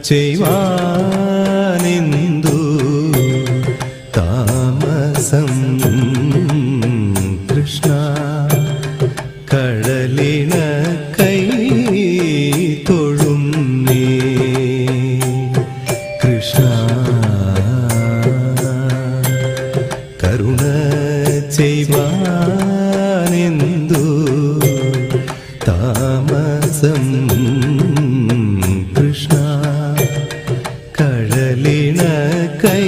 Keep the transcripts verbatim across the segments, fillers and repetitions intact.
ചെയ്വാനെന്തു താമസം കൃഷ്ണ കടലിന കൈ തൊഴുന്നേ കൃഷ്ണ കരുണ ചെയ്വാനെന്തു താമസം കൃഷ്ണ കടലിന കൈ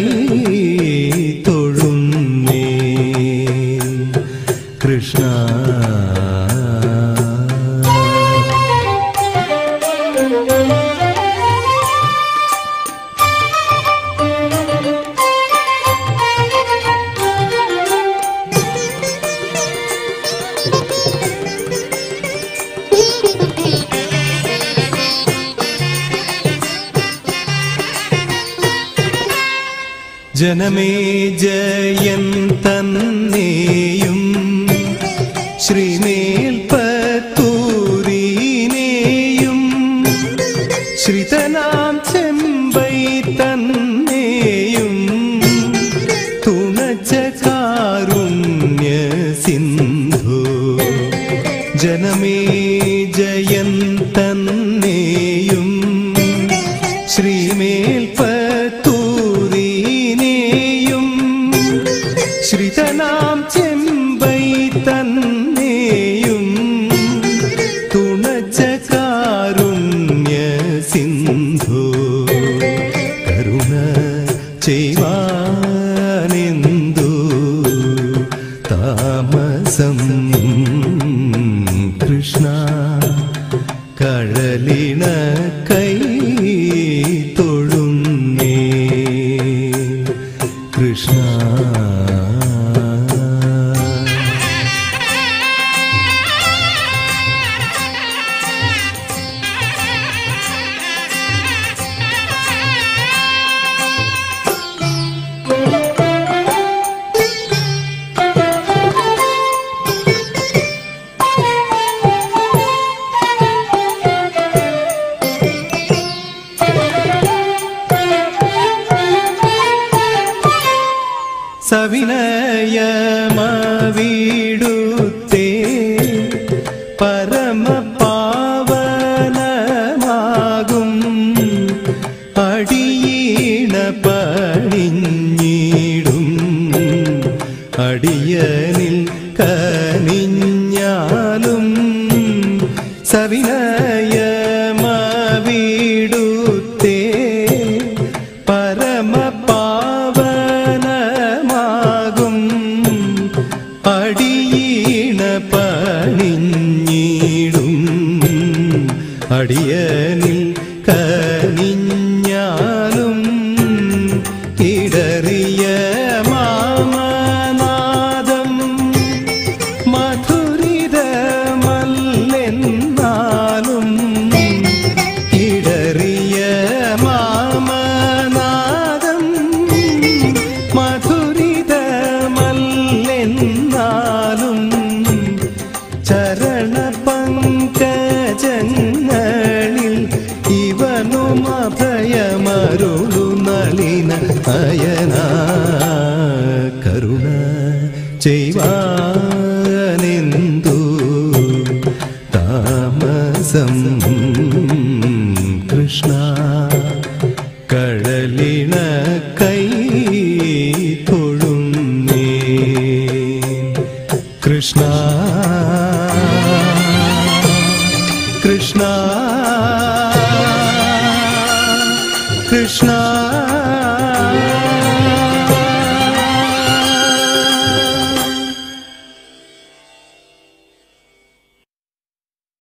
തൊഴുന്നേ കൃഷ്ണ ജനമേ ജയൻ തന്നെയും ശ്രീമേൽപ്പത്തൂരിനെയും ശ്രിതനാം ചെമ്പൈ തന്നെയും തുണച്ച കാരുണ്യ സിന്ധു ജനമേ ജയൻ തന്നെയും ശ്രീമേൽപ്പത്തൂരിനെയും ശ്രിതനാം ചെമ്പൈ തന്നെയും തുണച്ച കാരുണ്യ സിന്ധു കരുണ ചെയ്വാനെന്തു താമസം കൃഷ്ണ കടലിന കൈ തൊഴുന്നേ കൃഷ്ണ സവിനയമവിടുത്തേ പരമപാവനമാകും അടിയീണ പണിഞ്ഞിടും അടിയനിൽ കനിഞ്ഞാലും സവിനയമവിടുത്തേ പരമപാവനമാകും അടിയീണ പണിഞ്ഞിടും അടിയനിൽ കനിഞ്ഞാലും ഇടറിയ മാമനാദം മധുരിതമല്ലെന്നാലും ഇടറിയ മാമനാദം മധുരിതമല്ലെന്നാലും ചരണ പങ്കജങ്ങളിൽ ഇവനും അഭയമരുളു നളിന അയന കരുണ ചെയ്വാനെന്തു താമസം കൃഷ്ണ കടലിന കൈ തൊഴുന്നേ കൃഷ്ണ കൃഷ്ണ കൃഷ്ണ